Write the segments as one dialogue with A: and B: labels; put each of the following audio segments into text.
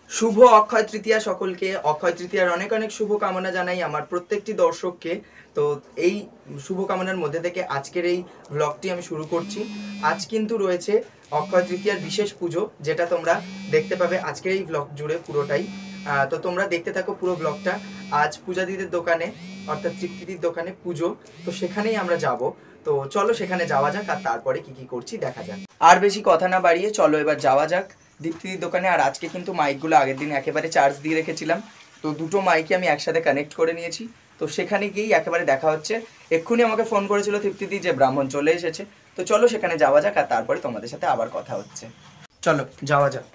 A: শুভ অক্ষয় তৃতীয়া সকলকে। অক্ষয় তৃতীয়ার অনেক অনেক শুভকামনা জানাই আমার প্রত্যেকটি দর্শককে। তো এই শুভকামনার মধ্যে থেকে আজকের এই ব্লগটি আমি শুরু করছি। আজ কিন্তু রয়েছে অক্ষয় তৃতীয়ার বিশেষ পুজো, যেটা তোমরা দেখতে পাবে আজকের এই ব্লগ জুড়ে পুরোটাই। তো তোমরা দেখতে থাকো পুরো ব্লগটা। আজ পূজাদিদের দোকানে, অর্থাৎ তৃপ্তিদির দোকানে পুজো, তো সেখানেই আমরা যাব। তো চলো সেখানে যাওয়া যাক, আর তারপরে কি কি করছি দেখা যাক। আর বেশি কথা না বাড়িয়ে চলো এবার যাওয়া যাক দীপ্তিদির দোকানে। আর আজকে কিন্তু মাইকগুলো আগের দিন একেবারে চার্জ দিয়ে রেখেছিলাম, তো দুটো মাইকই আমি একসাথে কানেক্ট করে নিয়েছি। তো সেখানে গিয়েই একেবারে দেখা হচ্ছে। এক্ষুনি আমাকে ফোন করেছিল তৃপ্তিদি যে ব্রাহ্মণ চলে এসেছে। তো চলো সেখানে যাওয়া যাক, আর তারপরে তোমাদের সাথে আবার কথা হচ্ছে। চলো যাওয়া যাক।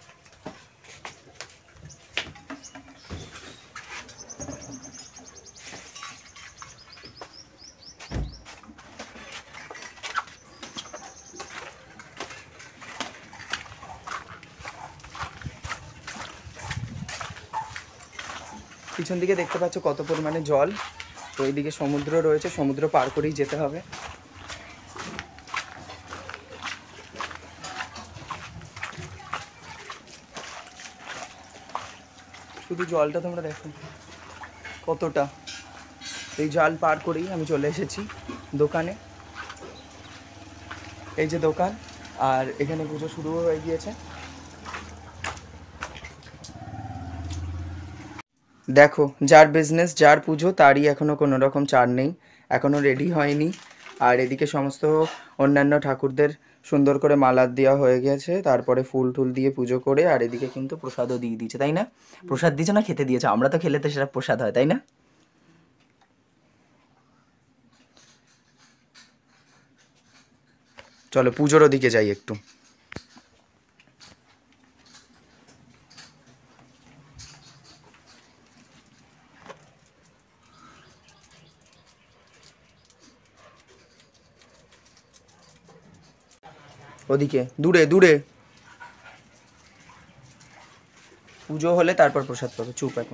A: পিছন দিকে দেখতে পাচ্ছ কত পরিমাণে জল। তো এইদিকে সমুদ্র রয়েছে, সমুদ্র পার করেই যেতে হবে। শুধু জলটা তোমরা দেখো কতটা। এই জল পার করেই আমি চলে এসেছি দোকানে। এই যে দোকান, আর এখানে পুজো শুরু হয়ে গিয়েছে। দেখো, যার বিজনেস যার পুজো তারই এখনও কোনো রকম ছাড় নেই, এখনও রেডি হয়নি। আর এদিকে সমস্ত অন্যান্য ঠাকুরদের সুন্দর করে মালা দেওয়া হয়ে গেছে, তারপরে ফুল টুল দিয়ে পুজো করে। আর এদিকে কিন্তু প্রসাদও দিয়ে দিয়েছে, তাই না? প্রসাদ দিয়েছে না খেতে দিয়েছে, আমরা তো খেলে তো সেটা প্রসাদ হয়, তাই না? চলো পুজোর ওদিকে যাই একটু। ওদিকে দূরে দূরে পুজো হলে তারপর প্রসাদ পাবে, চুপ এখন।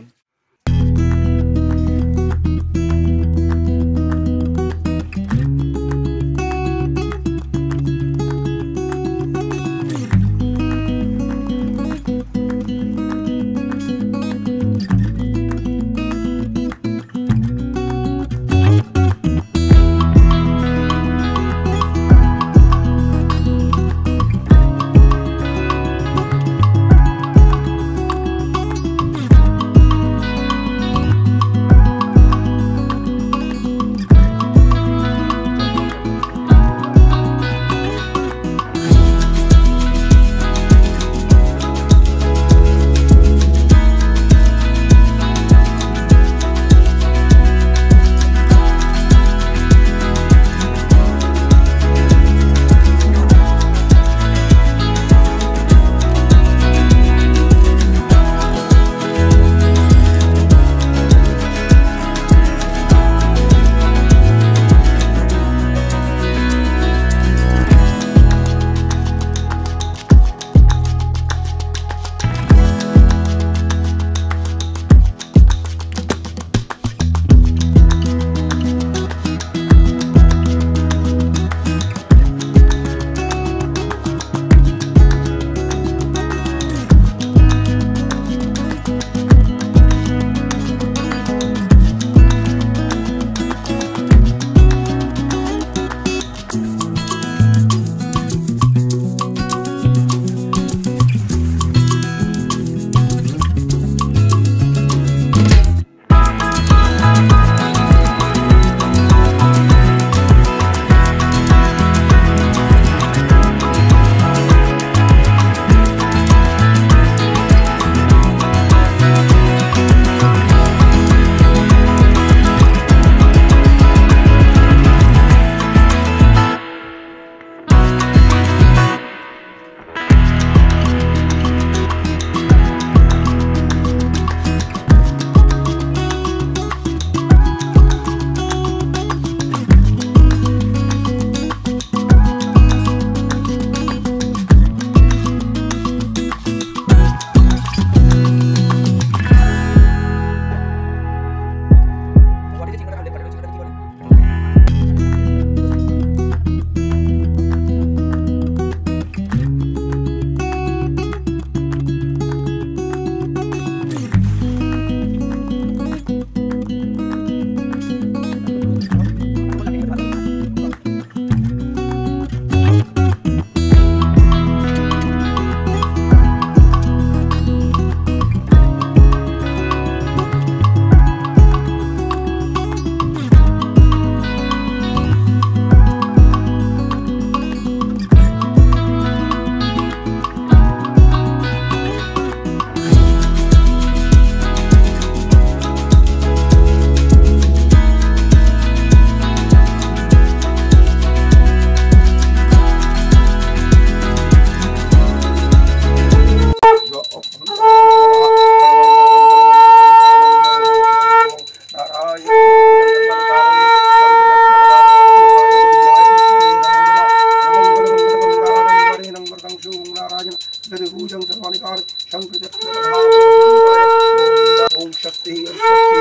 B: ओम शक्ति ओम शक्ति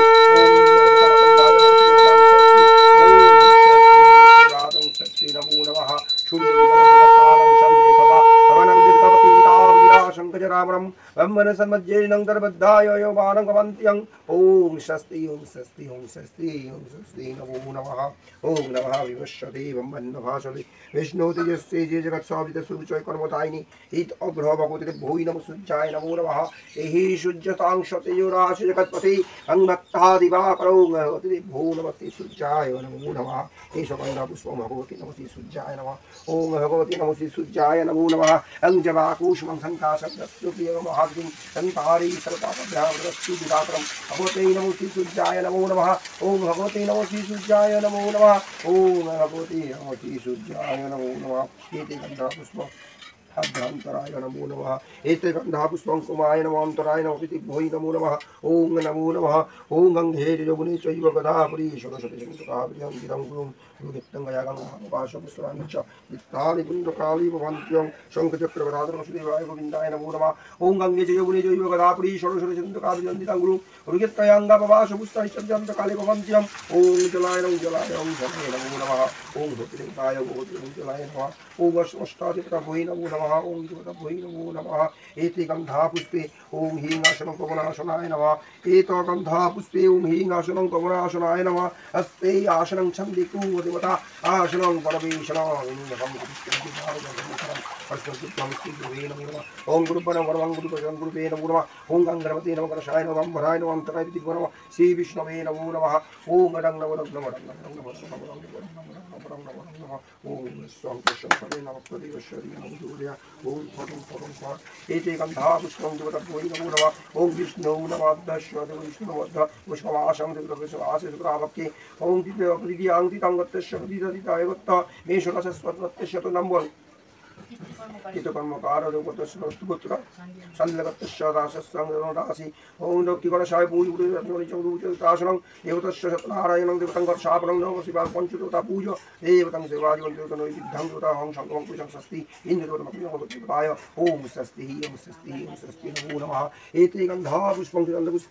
B: ओम शक्ति नमो नमः शून्य शंकरामरम ब्रह्मण सम्मज्जेनं दर्बद्धाय योबानं भवन्त्यं ओम स्वस्ति ओम स्वस्ति ओम स्वस्ति ओम स्वस्ति नमो नमः ओम नमः विवस्वते ब्रह्मन्नभासते विष्णु तेजस्ते जे जगत् स्वामित सुचय कर्मदायिनी इत अग्रह भगवते भूय नमः सूर्याय नमो नमः एहि सूर्यतां शतेयो राशि जगत्पते अंगत्ता दिवाकरो भगवते भू नमस्ते सूर्याय नमो नमः एषकन्दा पुष्पं भगवते नमस्ते सूर्याय नमः ओम भगवते नमस्ते सूर्याय नमो नमः अंजवाकुष्मं संकाशब्दस्तु प्रियमहाग्निं संतारी सर्वपापभ्यामस्तु दिवाकरं भगवते नमस्ते सूर्याय नमो नमः ओम भगवते नमस्ते सूर्याय नमो नमः ओम भगवते नमस्ते सूर्याय नमो नमः एते गन्धा पुष्पं अभ्यंतराय नमो नमः एते गंधा पुष्पं कुमाय नमो अंतराय नमो भोई नमो नमः ओम नमो नमः ओम गंगे जमुने चैव गदापुरी षोडशते शंकराभ्यां गिरं गुरुं गुरुगित्तं गयागं पाशपुष्पाणि च वित्तानि पुण्डकाली भवन्त्यं शंखचक्रगदाधरं सुदेवाय गोविन्दाय नमो नमः ओम गंगे जमुने चैव गदापुरी षोडशते शंकराभ्यां गिरं गुरुं गुरुगित्तयांगा पाशपुष्पाणि च काली भवन्त्यं ओम जलाय नमो नमः ओम ज्योतिर्लिंगाय ज्योतिर्लिंगाय नमः ओम अष्टाधिपतये नमो नमः ओम देवताभ्यै नमो नमः एते गंधा पुष्पे ओम हींगाशनं पवनाशनाय नमः एतो गंधा पुष्पे ओम हींगाशनं पवनाशनाय नमः हस्ते आसनं छन्दिकु देवता आसनं परमेशनं ओम गुरुपरं वरवं गुरुपरं गुरुवे नमो नमः ओम गंगणपते नमः गणेशाय नमः वराय नमः अंतराय नमः श्री विष्णवे नमो नमः ओम रंग नमः ओम स्वांतशंकरे नमः प्रदेवश्वरी नमः सूर्या ओम फटं फटं फट एते गंधा पुष्पं देवताभ्यै नमो नमः ओम विष्णु नमः विष्णुवद्ध पुष्पमाशं देवताभ्यः सुरावक्के ओम दिव्याङ्गिताङ्गतस्य विदिताय वत्त मेषरसस्वत्वस्य तो नम्बर itu कर्मकार गोत्र संलगतस्य दासस्संगदासी ओम दक्तिकर साय पूज पूजतासनं देवतस्य सत्यनारायणं देवतं कर्षापनं नमः शिवाय पंचदेवता पूज देवतं शिवाय देवतं विद्धं देवता हं शंकरं पूजं स्वस्ति इंद्रदेवताय ओम स्वस्ति ओम स्वस्ति नमो नमः एते गंधा पुष्पं गंधपुष्प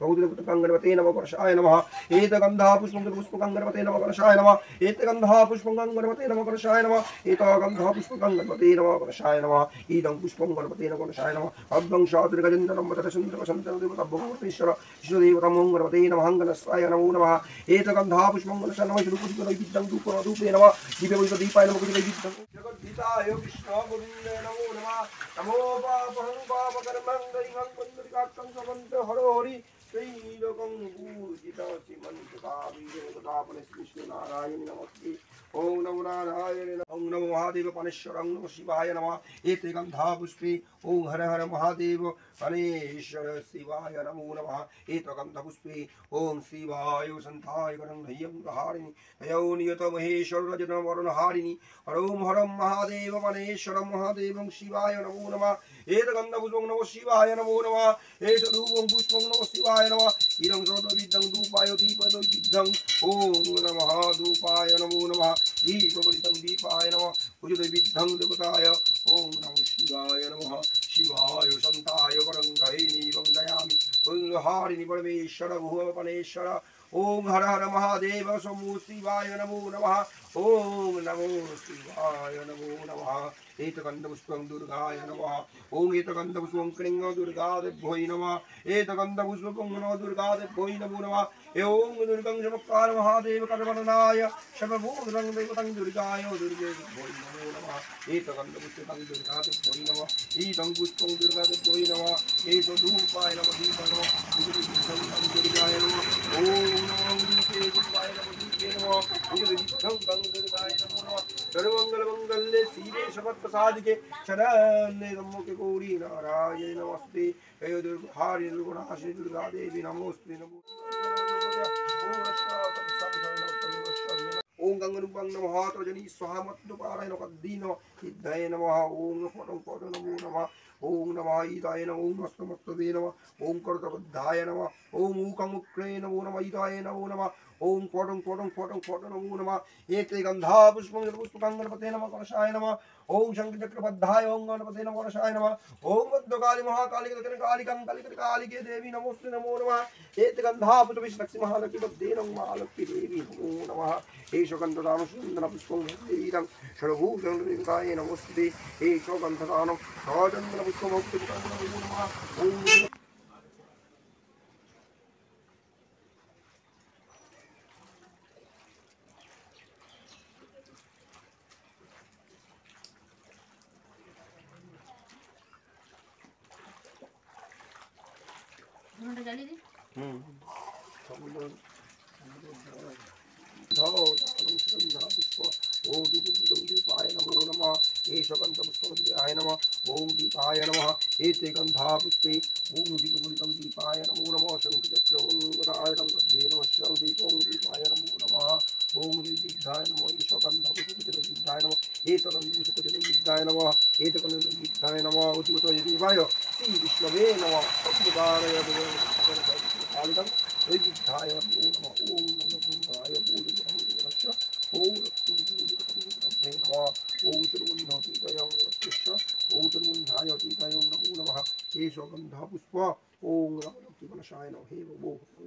B: भगवते नमः कर्षाय नमः एते गंधा पुष्पं गंधपुष्प नमः कर्षाय नमः एते गंधा पुष्पं गंधपुष्प नमः कर्षाय नमः एते गंधा पुष्पं गंधपुष्प नमः कर्षाय नमः ईदं पुष्पं गणपते नमः कर्षाय नमः अब्दं शाद्रिगजन्दनं वदतसुन्दरवसन्तं देवता भगवतेश्वर विष्णुदेवतं गणपते नमः गणस्वाय नमो नमः एतगन्धा पुष्पं गणस्य नमः श्रीपुष्पविद्धं धूपे नमः दीपविदीपाय नमः विद्धं जगद्धिताय कृष्ण गोविन्दाय नमो नमः नमो पापहं पापकर्मं दैवं पुण्डरीकाक्षं समन्त हरो हरि श्रीलोकं पूजिता श्रीमन्त्रकावीरतापने कृष्णनारायण नमस्ते ओम नमो नारायण ओम नमो महादेव पनेश्वर ओम नमो शिवाय नमः एते गंधा पुष्पे ओम हर हर महादेव पनेश्वर शिवाय नमो नमः एत गंधा पुष्पे ओम शिवाय संताय गणधयं हारिणी तयो नियत महेश्वर रजन वरुण हारिणी ओम हरम महादेव पनेश्वर महादेवं शिवाय नमो नमः एत गंधा पुष्पं नमो शिवाय नमो नमः एत धूपं पुष्पं नमो शिवाय नमः इदं सर्वविद्धं धूपाय दीपदो विद्धं ओम नमः धूपाय नमो नमः दीपवलितं दीपाय नमः पूजितविद्धं देवताय ओम नमो शिवाय नमः शिवाय संताय वरंगै नीवं दयामि पुल्हारिणि परमेश्वर भुवनेश्वर ओम हर हर महादेव समो शिवाय नमो नमः ओम नमो शिवाय नमो नमः एतगन्धपुष्पं दुर्गाय नमः ओम एतगन्धपुष्पं क्लीं दुर्गादेव्यै नमः एतगन्धपुष्पं नमो दुर्गादेव्यै नमो नमः ओम दुर्गं चमत्कार महादेव करवरनाय सर्वभूतं देवतं दुर्गाय दुर्गेभ्यै नमो नमः एतगन्धपुष्पं दुर्गादेव्यै नमः ईदं पुष्पं दुर्गादेव्यै नमः एत धूपाय नमः दीपाय नमः दुर्गाय नमः ओम नमो दुर्गाय नमः दुर्गाय नमः सर्वमंगल मंगल्ये शिवे सर्वप्रसादिके शरण्ये त्र्यंबके गौरी नारायणे नमस्ते हे दुर्गाहारि दुर्गुणाशिनि दुर्गा देवी नमोस्तुते नमो ओम गंगरूपं नमः त्वजनी स्वाहा मत्तुपारायण कद्दीन सिद्धाय नमः ओम फटं फट नमो नमः ओम नमः ईदाय नमः ओम मस्तमस्तवे नमः ओम कर्तबद्धाय नमः ओम मूकमुक्रे नमो नमः ईदाय नमो नमः ওম পটং পটং পটং পটং নমো নমঃ এতে গন্ধা পুষ্পং পুষ্পকাঙ্গনপতে নমঃ কলশায় নমঃ ওম শঙ্খচক্রবদ্ধায় ওম গণপতে নমঃ কলশায় নমঃ ওম ভদ্রকালী মহাকালী কালিকং কালিকে দেবী নমস্তে নমো নমঃ এতে গন্ধা পুষ্পবিষ্ণক্সি মহালক্ষ্মী পদ্মে নমঃ মহালক্ষ্মী দেবী নমো নমঃ এই সুগন্ধদানুসুন্দর পুষ্পং ভক্তিদং সর্বভূতঙ্কায় নমস্তে এই সুগন্ধদানং সচন্দন পুষ্পভক্তি নমো নমঃ ওম
C: জ্বালিয়ে দিই।
B: ओम दीपाय नमो नमः हे सुगंधपुष्पमदीपाय नमः ओम दीपाय नमः एते गंधा पुष्पे ओम दीपाय नमो नमः शंखचक्रवरायणं मध्ये नमः दीपं दीपाय नमो नमः ओम दीपाय नमः हे सुगंधपुष्पमदीपाय नमः एतगंधपुष्पमदीपाय नमः एतगंधपुष्पमदीपाय नमः उद्भूतदीपाय श्री विष्णवे नमः सद्गुणाय कालिकं वैदिकाय नमो नमः ओम नमो बुद्धाय बोधिसत्वस्य ओम ओम सर्वोन्नतीतय ओम सर्वोन्धाय तीतय नमो नमः हे सुगंधा पुष्प ओम लक्ष्मी गणेशाय नमः हे वो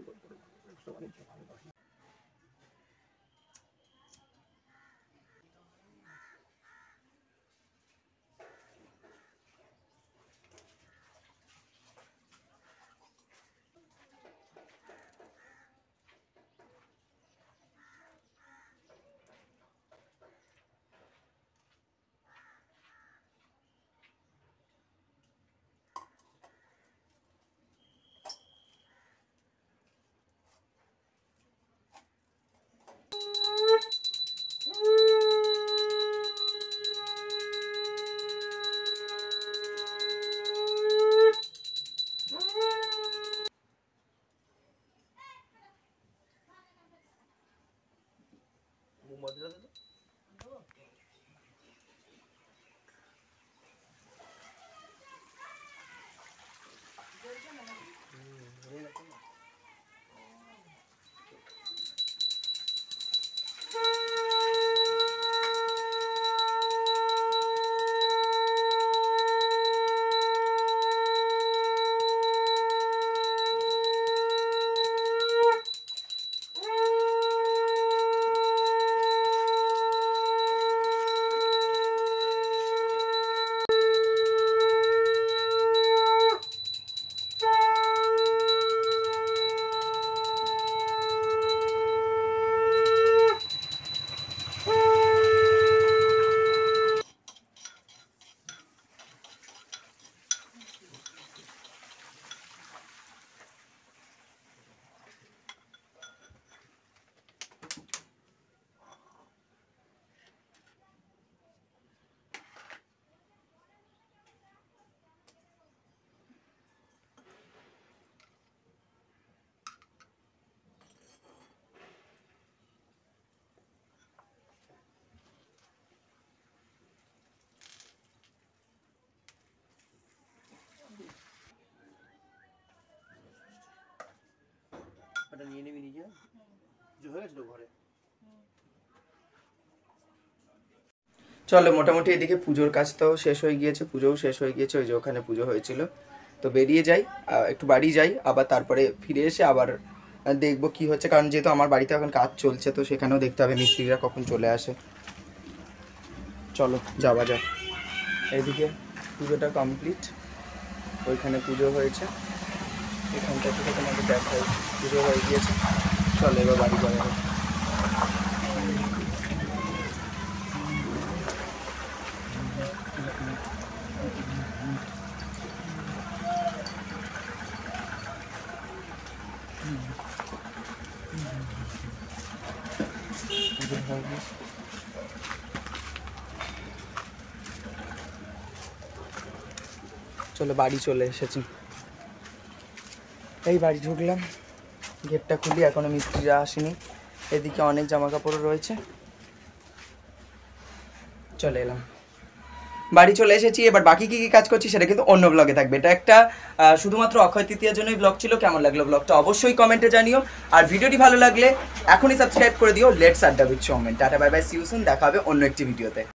B: এটা নিয়ে নিবি নিজে কিছু হয়ে গেছিল ঘরে
A: চলো মোটামুটি এদিকে পুজোর কাজটাও শেষ হয়ে গিয়েছে, পুজোও শেষ হয়ে গিয়েছে, ওই যে ওখানে পুজো হয়েছিল। তো বেরিয়ে যাই, একটু বাড়ি যাই, আবার তারপরে ফিরে এসে আবার দেখবো কি হচ্ছে, কারণ যেহেতু আমার বাড়িতে এখন কাজ চলছে তো সেখানেও দেখতে হবে মিস্ত্রিরা কখন চলে আসে। চলো যাওয়া যাক। এদিকে পুজোটা কমপ্লিট, ওইখানে পুজো হয়েছে, এখানটা থেকে তোমাকে দেখাই পুজো হয়ে গিয়েছে। চলো এবার বাড়ি যাওয়া যাক। চলো বাড়ি চলে এসেছি, এই বাড়ি ঢুকলাম, গেটটা খুলি, এখনো মিস্ত্রিরা আসেনি, এদিকে অনেক জামা কাপড় রয়েছে, চলে এলাম। বাড়ি চলে এসেছি। এবার বাকি কি কি কাজ করছি সেটা কিন্তু অন্য ব্লগে থাকবে। এটা একটা শুধুমাত্র অক্ষয় তৃতীয়ার জন্যই ব্লগ ছিল। কেমন লাগলো ব্লগটা অবশ্যই কমেন্টে জানিও, আর ভিডিওটি ভালো লাগলে এখনই সাবস্ক্রাইব করে দিও let's adda with Soumen. Tata bye bye, see you soon, দেখা হবে অন্য একটি ভিডিওতে।